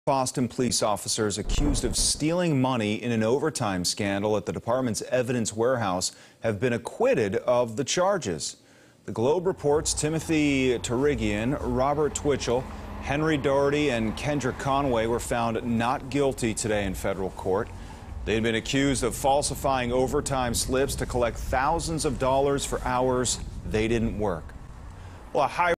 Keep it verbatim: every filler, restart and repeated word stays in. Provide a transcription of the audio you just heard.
Boston police officers accused of stealing money in an overtime scandal at the department's evidence warehouse have been acquitted of the charges. The Globe reports Timothy Turigian, Robert Twitchell, Henry Doherty, and Kendrick Conway were found not guilty today in federal court. They had been accused of falsifying overtime slips to collect thousands of dollars for hours they didn't work. Well, a high